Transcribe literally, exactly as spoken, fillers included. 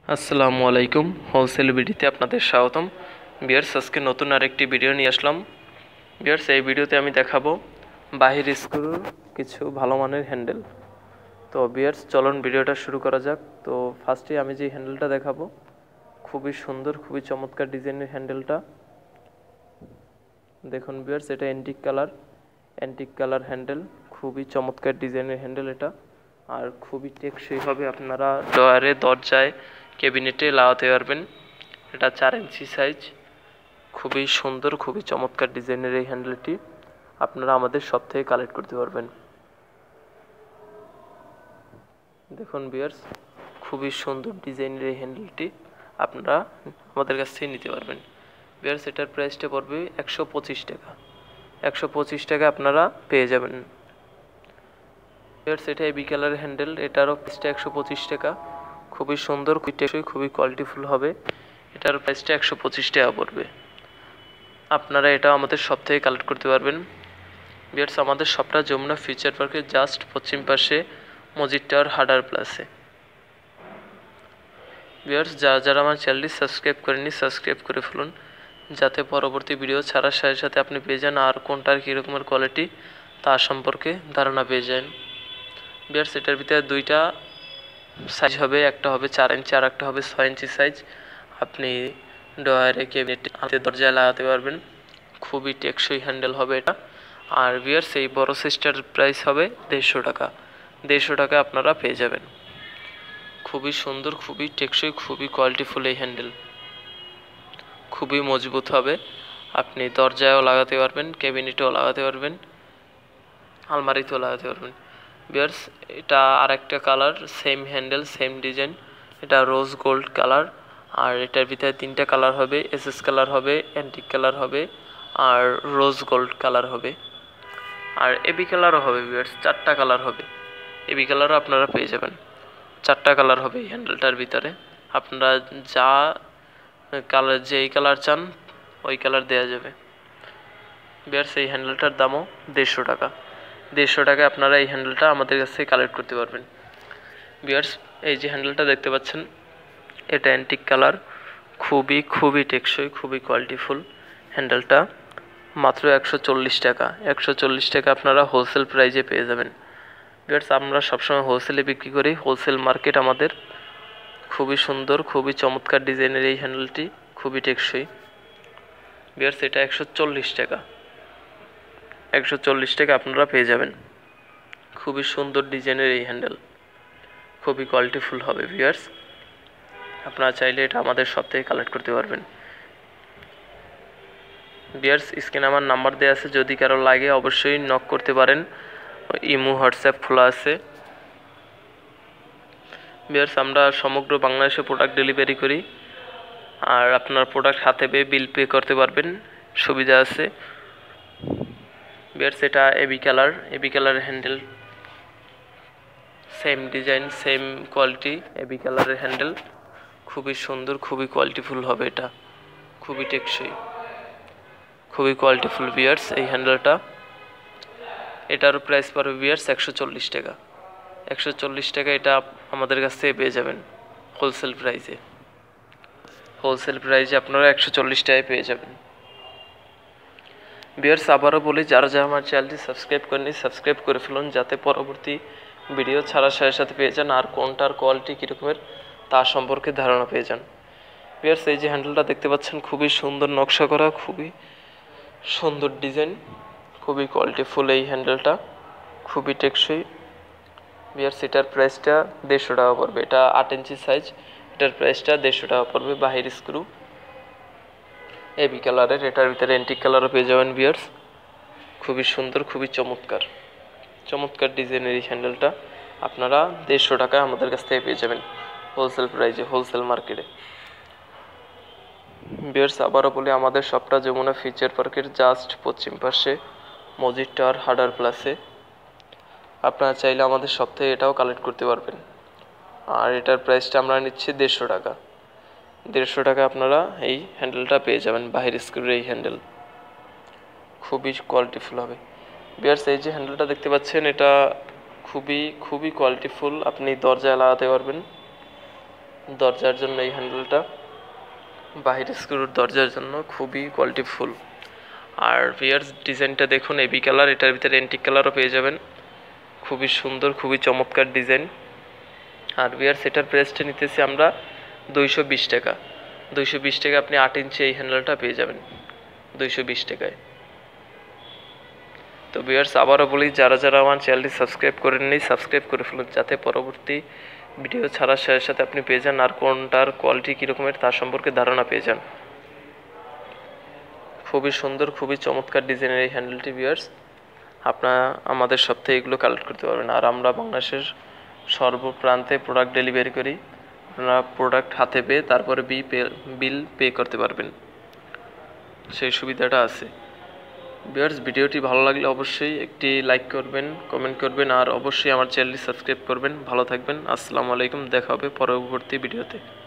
আসসালামু আলাইকুম, হোলসেল ভিডিওতে আপনাদের স্বাগতম। বিয়ার্স, আজকে নতুন আরেকটি ভিডিও নিয়ে আসলাম। বিয়ার্স, এই ভিডিওতে আমি দেখাবো বাহির স্ক্রুর কিছু ভালো মানের হ্যান্ডেল। তো বিয়ার্স, চলুন ভিডিওটা শুরু করা যাক। তো ফার্স্টে আমি যে হ্যান্ডেলটা দেখাবো, খুবই সুন্দর, খুবই চমৎকার ডিজাইনের হ্যান্ডেলটা। দেখুন বিয়ার্স, এটা antique colour antique colour handle, খুবই চমৎকার ডিজাইনের হ্যান্ডেল এটা। আর খুবই টেকসই হবে, আপনারা ডয়ারে, দরজায়, ক্যাবিনেটে লাগাতে পারবেন। এটা চার ইঞ্চি সাইজ, খুবই সুন্দর, খুবই চমৎকার ডিজাইনের এই হ্যান্ডেলটি আপনারা আমাদের শপ থেকে কালেক্ট করতে পারবেন। দেখুন ভিউয়ার্স, খুবই সুন্দর ডিজাইনের এই হ্যান্ডেলটি আপনারা আমাদের কাছ থেকে নিতে পারবেন। ভিউয়ার্স, এটার প্রাইসটা পড়বে একশো পঁচিশ টাকা একশো পঁচিশ টাকা আপনারা পেয়ে যাবেন। ভিউয়ার্স, এটা এবি কালারের হ্যান্ডেল, এটারও প্রাইসটা একশো পঁচিশ টাকা। খুবই সুন্দর, খুবই টেকসই, খুবই কোয়ালিটিফুল হবে। এটার প্রাইসটা একশো পঁচিশ টাকা পড়বে। আপনারা এটা আমাদের শপ থেকে কালেক্ট করতে পারবেন। ভিউয়ার্স, আমাদের শপটা যমুনা ফিউচার পার্কের জাস্ট পশ্চিম পাশে মজিদ টাওয়ার হার্ডার প্লাসে। ভিউয়ার্স, যারা যারা আমার চ্যানেলটি সাবস্ক্রাইব করেননি, সাবস্ক্রাইব করে ফেলুন, যাতে পরবর্তী ভিডিও ছাড়ার সাথে সাথে আপনি পেয়ে যান আর কোনটার কী রকমের কোয়ালিটি তা সম্পর্কে ধারণা পেয়ে যান। ভিউয়ার্স, এটার ভিতরে দুইটা সাইজ হবে, একটা হবে চার ইঞ্চি আর একটা হবে ছয় ইঞ্চি সাইজ। আপনি ডয়ারে, ক্যাবিনেটে, হাতে, দরজায় লাগাতে পারবেন। খুবই টেকসই হ্যান্ডেল হবে এটা। আর ভিউয়ার্স, এই বড় সাইজটার প্রাইস হবে দেড়শো টাকা দেড়শো টাকা আপনারা পেয়ে যাবেন। খুবই সুন্দর, খুবই টেকসই, খুবই কোয়ালিটিফুল এই হ্যান্ডেল, খুবই মজবুত হবে। আপনি দরজায়ও লাগাতে পারবেন, ক্যাবিনেটেও লাগাতে পারবেন, আলমারিতেও লাগাতে পারবেন। ভিউয়ার্স, এটা আর একটা colour, same handle, same design. এটা রোজ গোল্ড কালার। আর এটার ভিতরে তিনটা কালার হবে, এসএস কালার হবে, অ্যান্টিক কালার হবে, আর রোজ গোল্ড কালার হবে, আর এবি কালারও হবে। ভিউয়ার্স, চারটা কালার হবে। এবি কালারও আপনারা পেয়ে যাবেন। চারটা কালার হবে এই হ্যান্ডেলটার ভিতরে। আপনারা যা কালার, যেই কালার চান ওই কালার দেওয়া যাবে। ভিউয়ার্স, এই হ্যান্ডেলটার দামও দেড়শো টাকা দেড়শো টাকায় আপনারা এই হ্যান্ডেলটা আমাদের কাছ থেকে কালেক্ট করতে পারবেন। ভিউয়ার্স, এই যে হ্যান্ডেলটা দেখতে পাচ্ছেন, এটা অ্যান্টিক কালার, খুবই খুবই টেকসই, খুবই কোয়ালিটিফুল হ্যান্ডেলটা। মাত্র একশো চল্লিশ টাকা একশো চল্লিশ টাকা আপনারা হোলসেল প্রাইজে পেয়ে যাবেন। ভিউয়ার্স, আমরা সবসময় হোলসেলে বিক্রি করি, হোলসেল মার্কেট আমাদের। খুবই সুন্দর, খুবই চমৎকার ডিজাইনের এই হ্যান্ডেলটি, খুবই টেকসই। ভিউয়ার্স, এটা একশো চল্লিশ টাকা একশো চল্লিশ টাকা আপনারা পেয়ে যাবেন। খুবই সুন্দর ডিজাইনের এই হ্যান্ডেল, খুবই কোয়ালিটিফুল হবে। ভিউয়ার্স, আপনারা চাইলে এটা আমাদের শপ থেকে কালেক্ট করতে পারবেন। ভিউয়ার্স, স্ক্রিনে আমার নাম্বার দেওয়া আছে, যদি কারো লাগে অবশ্যই নক করতে পারেন। ইমো, হোয়াটসঅ্যাপ খোলা আছে। ভিউয়ার্স, আমরা সমগ্র বাংলাদেশে প্রোডাক্ট ডেলিভারি করি। আর আপনার প্রোডাক্ট হাতে পেয়ে বিল পে করতে পারবেন, সুবিধা আছে। ভিউয়ার্স, এটা এবি কালার এবি কালারের handle, same design, same quality, AB কালারের হ্যান্ডেল। খুবই সুন্দর, খুবই কোয়ালিটিফুল হবে এটা, খুবই টেকসই, খুবই কোয়ালিটিফুল। ভিউয়ার্স, এই হ্যান্ডেলটা, এটারও প্রাইস পড়বে ভিউয়ার্স একশো চল্লিশ টাকা একশো চল্লিশ টাকা এটা আমাদের কাছ থেকে পেয়ে যাবেন হোলসেল প্রাইসে। হোলসেল প্রাইসে আপনারা একশো চল্লিশ টাকায় পেয়ে যাবেন। ভিউয়ার্স, আবারও বলি, যারা যারা আমার চ্যানেলটি সাবস্ক্রাইব করেনি সাবস্ক্রাইব করে ফেলুন, যাতে পরবর্তী ভিডিও ছাড়ার সাথে সাথে পেয়ে যান আর কোনটার কোয়ালিটি কীরকমের তা সম্পর্কে ধারণা পেয়ে যান। ভিউয়ার্স, এই যে হ্যান্ডেলটা দেখতে পাচ্ছেন, খুবই সুন্দর নকশা করা, খুবই সুন্দর ডিজাইন, খুবই কোয়ালিটিফুল এই হ্যান্ডেলটা, খুবই টেকসই। ভিউয়ার্স, এটার প্রাইসটা দেড়শো টাকা পড়বে। এটা আট ইঞ্চি সাইজ, এটার প্রাইসটা দেড়শো টাকা পড়বে। বাহির স্ক্রু, এবি কালারের, এটার ভিতরে অ্যান্টিক কালারও পেয়ে যাবেন। ভিউয়ার্স, খুবই সুন্দর, খুবই চমৎকার চমৎকার ডিজাইনের এই হ্যান্ডেলটা আপনারা দেড়শো টাকায় আমাদের কাছ থেকে পেয়ে যাবেন হোলসেল প্রাইজে, হোলসেল মার্কেটে। ভিউয়ার্স, আবারও বলি, আমাদের শপটা যমুনা ফিউচার পার্কের জাস্ট পশ্চিম পাশে মজিদ টাওয়ার হার্ডার প্লাসে। আপনারা চাইলে আমাদের শপ থেকে এটাও কালেক্ট করতে পারবেন। আর এটার প্রাইসটা আমরা নিচ্ছি দেড়শো টাকা দেড়শো টাকা আপনারা এই হ্যান্ডেলটা পেয়ে যাবেন, বাহির স্ক্রুর এই হ্যান্ডেল, খুবই কোয়ালিটিফুল হবে। ভিউয়ার্স, এই যে হ্যান্ডেলটা দেখতে পাচ্ছেন, এটা খুবই খুবই কোয়ালিটিফুল, আপনি দরজায় লাগাতে পারবেন, দরজার জন্য এই হ্যান্ডেলটা, বাহিরের স্ক্রুর দরজার জন্য খুবই কোয়ালিটিফুল। আর ভিউয়ার্স ডিজাইনটা দেখুন, এবি কালার, এটার ভিতরে এন্টিক কালারও পেয়ে যাবেন। খুবই সুন্দর, খুবই চমৎকার ডিজাইন। আর ভিউয়ার্স এটার প্রাইসটা নিতেছি আমরা দুইশো বিশ টাকা। দুইশো বিশ টাকা আপনি আট ইঞ্চি এই হ্যান্ডেলটা পেয়ে যাবেন দুইশো বিশ টাকায়। তো ভিউয়ার্স আবারও বলি, যারা যারা আমার চ্যানেলটি সাবস্ক্রাইব করেননি সাবস্ক্রাইব করে ফেলুন, যাতে পরবর্তী ভিডিও ছাড়ার সাথে সাথে আপনি পেয়ে যান আর কোনটার কোয়ালিটি কীরকমের তার সম্পর্কে ধারণা পেয়ে যান। খুবই সুন্দর, খুবই চমৎকার ডিজাইনের এই হ্যান্ডেলটি ভিউয়ার্স, আপনারা আমাদের সব থেকে এগুলো কালেক্ট করতে পারবেন। আর আমরা বাংলাদেশের সর্বপ্রান্তে প্রোডাক্ট ডেলিভারি করি। আপনারা প্রোডাক্ট হাতে পেয়ে তারপরে বি পে বিল পে করতে পারবেন, সেই সুবিধাটা আছে। ভিউয়ার্স ভিডিওটি ভালো লাগলে অবশ্যই একটি লাইক করবেন, কমেন্ট করবেন, আর অবশ্যই আমার চ্যানেলটি সাবস্ক্রাইব করবেন। ভালো থাকবেন, আসসালামু আলাইকুম, দেখা হবে পরবর্তী ভিডিওতে।